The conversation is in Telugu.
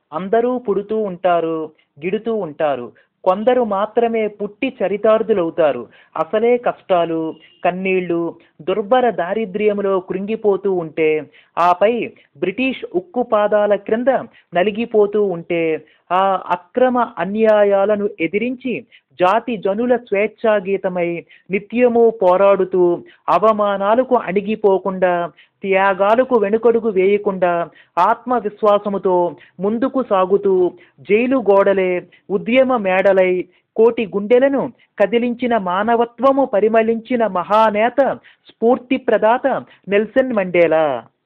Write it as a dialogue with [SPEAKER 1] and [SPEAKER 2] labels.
[SPEAKER 1] అందరూ పుడుతూ ఉంటారు, గిడుతూ ఉంటారు. కొందరు మాత్రమే పుట్టి చరితార్థులవుతారు. అసలే కష్టాలు, కన్నీళ్లు, దుర్భర దారిద్ర్యములో కృంగిపోతూ ఉంటే, ఆపై బ్రిటిష్ ఉక్కు పాదాల క్రింద నలిగిపోతూ ఉంటే, ఆ అక్రమ అన్యాయాలను ఎదిరించి జాతి జనుల స్వేచ్ఛా గీతమై నిత్యము పోరాడుతూ అవమానాలకు అణిగిపోకుండా, త్యాగాలకు వెనుకడుగు వేయకుండా ఆత్మవిశ్వాసముతో ముందుకు సాగుతూ జైలు గోడలే ఉద్యమ మేడలై కోటి గుండెలను కదిలించిన మానవత్వము పరిమళించిన మహానేత, స్ఫూర్తి ప్రదాత నెల్సన్ మండేలా.